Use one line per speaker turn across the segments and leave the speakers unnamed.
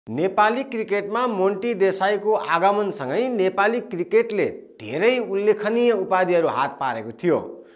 नेपाली क्रिकेटमा मोन्टी देसाईको आगमनसँगै नेपाली क्रिकेटले धेरै उल्लेखनीय उपाधिहरू हात पारेको थियो।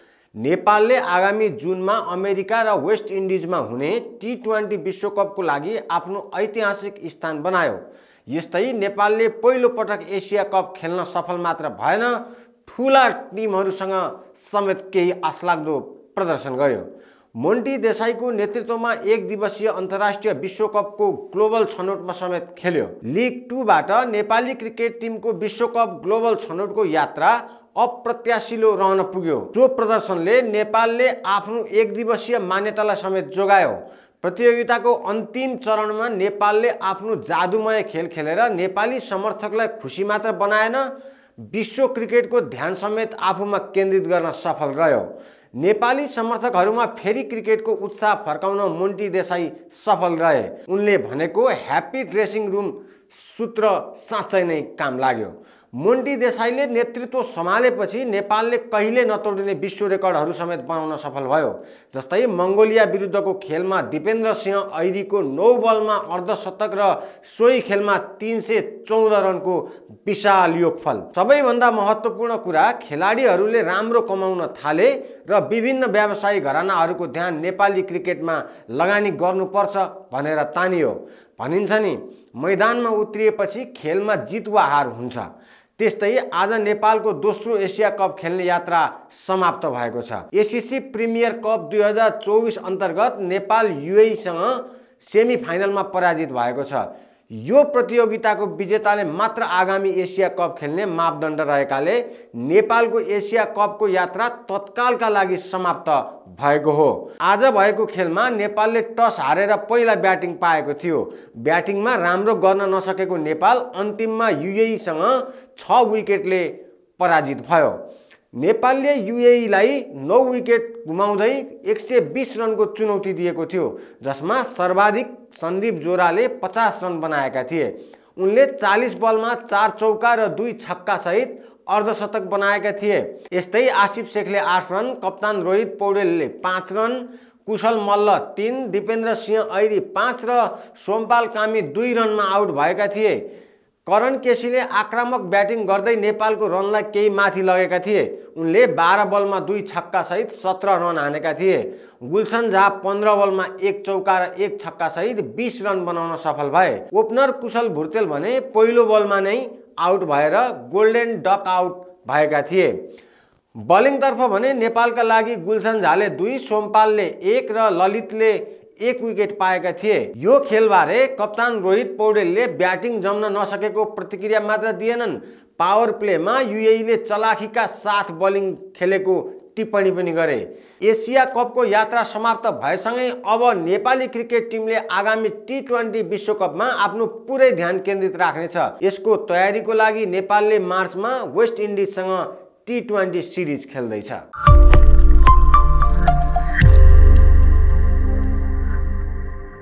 नेपालले आगामी जुनमा अमेरिका र वेस्ट इन्डिजमा हुने टी20 विश्वकपको लागि आफ्नो ऐतिहासिक स्थान बनायो। यस्तै नेपालले पहिलो पटक एसिया कप खेल्न सफल मात्र भएन, ठूला टिमहरूसँग समेत केही आशलाग्दो प्रदर्शन गर्यो। मोन्टी देसाईको नेतृत्वमा एक दिवसीय अन्तर्राष्ट्रिय विश्वकपको ग्लोबल छनौटमा समेत खेल्यो। लिग 2 बाट नेपाली क्रिकेट टिमको विश्वकप ग्लोबल छनौटको यात्रा अप्रत्याशिलो रहन पुग्यो। त्यो प्रदर्शनले नेपालले आफ्नो एक दिवसीय मान्यतालाई समेत जोगायो। प्रतियोगिताको अन्तिम चरणमा नेपालले आफ्नो जादुमय खेल खेलेर नेपाली समर्थकलाई खुसी मात्र बनाएन, विश्व क्रिकेटको ध्यान समेत आफूमा केन्द्रित गर्न सफल रह्यो। नेपाली समर्थकहरूमा फेरि क्रिकेटको उत्साह फर्काउन मोन्टी देसाई सफल रहे। उनले भनेको ह्याप्पी ड्रेसिङ रुम सूत्र साँच्चै नै काम लाग्यो। मोन्टी देसाईले नेतृत्व सम्हालेपछि नेपालले कहिले नतोडिने विश्व रेकर्डहरू समेत बनाउन सफल भयो। जस्तै मंगोलिया विरुद्धको खेलमा दिपेन्द्र सिंह ऐरीको 9 बलमा अर्धशतक र सोही खेलमा 314 रनको विशाल योगफल। सबैभन्दा महत्त्वपूर्ण कुरा, खेलाडीहरूले राम्रो कमाउन थाले र विभिन्न व्यवसायी घरानाहरूको ध्यान नेपाली क्रिकेटमा लगानी गर्नुपर्छ भनेर तानियो। भनिन्छ नि, मैदानमा उत्रिएपछि खेलमा जित वा हार हुन्छ। त्यस्तै आज नेपालको दोस्रो एसिया कप खेल्ने यात्रा समाप्त भएको छ। एसिसी प्रिमियर कप 2024 अन्तर्गत नेपाल युएईसँग सेमी फाइनलमा पराजित भएको छ। यो प्रतियोगिताको विजेताले मात्र आगामी एसिया कप खेल्ने मापदण्ड रहेकाले नेपालको एसिया कपको यात्रा तत्कालका लागि समाप्त भएको हो। आज भएको खेलमा नेपालले टस हारेर पहिला ब्याटिङ पाएको थियो। ब्याटिङमा राम्रो गर्न नसकेको नेपाल अन्तिममा युएईसँग 6 विकेटले पराजित भयो। नेपालले युएईलाई 9 विकेट गुमाउँदै 120 रनको चुनौती दिएको थियो, जसमा सर्वाधिक सन्दीप जोराले 50 रन बनाएका थिए। उनले 40 बलमा 4 चौका र 2 छक्का सहित अर्धशतक बनाएका थिए। यस्तै आसिफ शेखले 8 रन, कप्तान रोहित पौडेलले 5 रन, कुशल मल्ल 3, दिपेन्द्र सिंह ऐरी 5 र सोमपाल कामी 2 रनमा आउट भएका थिए। करण केसीले आक्रामक ब्याटिङ गर्दै नेपालको रनलाई केही माथि लगेका थिए। उनले 12 बलमा 2 छक्का सहित 17 रन हानेका थिए। गुलसन झा 15 बलमा 1 चौका र 1 छक्का सहित 20 रन बनाउन सफल भए। ओपनर कुशल भुर्तेल भने पहिलो बलमा नै आउट भएर गोल्डेन डक आउट भएका थिए। बलिङतर्फ भने नेपालका लागि गुलसन झाले 2, सोमपालले 1 र ललितले 1 विकेट पाएका थिए। यो खेलबारे कप्तान रोहित पौडेलले ब्याटिङ जम्न नसकेको प्रतिक्रिया मात्र दिएनन्, पावर प्लेमा युएईले चलाखीका साथ बलिङ खेलेको टिप्पणी पनि गरे। एसिया कपको यात्रा समाप्त भएसँगै अब नेपाली क्रिकेट टिमले आगामी टी20 विश्वकपमा आफ्नो पुरै ध्यान केन्द्रित राख्नेछ। यसको तयारीको लागि नेपालले मार्चमा वेस्ट इन्डिजसँग टी20 सिरिज खेल्दैछ।